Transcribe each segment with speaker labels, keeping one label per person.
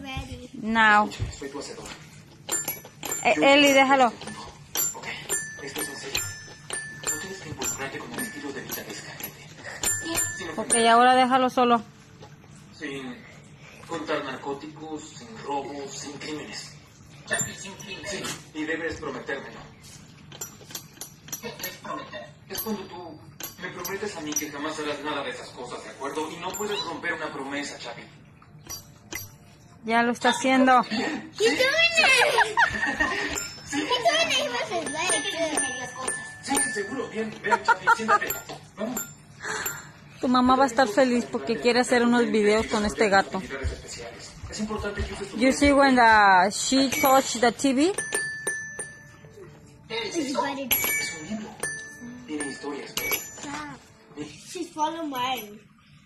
Speaker 1: ready.
Speaker 2: Now.
Speaker 3: Soy tu hacedor.
Speaker 2: Eli, déjalo.
Speaker 3: Ok, esto es en serio. No tienes que involucrarte con el estilo de vida de esta gente. Sin
Speaker 2: Ok, ahora déjalo solo.
Speaker 3: Sin contar narcóticos, sin robos, sin crímenes. Sin crímenes. Sí, y debes prometérmelo. ¿Qué es prometer? Es cuando tú me prometes a mí que jamás harás nada de esas cosas, ¿de acuerdo? Y no puedes romper una promesa, Chapi.
Speaker 2: Ya lo está haciendo.
Speaker 1: He's doing it! He's doing it with his legs.
Speaker 3: Sí, seguro. Bien, ven, Chapi, siéntate. Vamos.
Speaker 2: Tu mamá va a estar feliz porque quiere hacer unos videos con este gato.
Speaker 3: Actividades especiales. Es importante que uses tu
Speaker 2: You see when she touched the TV?
Speaker 1: He's ready.
Speaker 3: Es un libro. Tiene historias, ¿ves?
Speaker 1: Stop. She's following mine.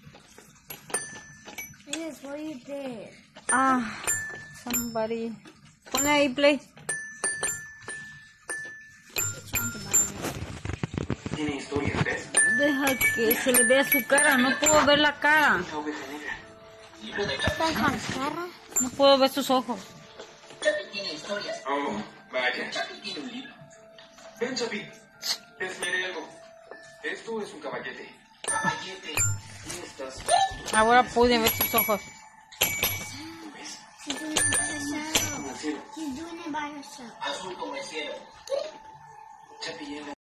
Speaker 1: Yes, what you did.
Speaker 2: Ah, somebody. Pone ahí play.
Speaker 3: Tiene historias, ¿ves?
Speaker 2: Deja que se le vea su cara. No puedo ver la cara.
Speaker 3: La oveja negra.
Speaker 1: ¿Deja cara?
Speaker 2: No puedo ver sus ojos.
Speaker 3: Oh, vaya. Chapi tiene un libro. Ven, Chapi. Te enseñaré algo. Esto es un caballete. Caballete. ¿Dónde estás?
Speaker 2: Ahora pude ver sus ojos.
Speaker 3: ¿Lo ves?
Speaker 1: She's doing it by herself.
Speaker 3: Como el cielo.
Speaker 1: She's doing it by herself.
Speaker 3: Azul como el cielo. Chapi,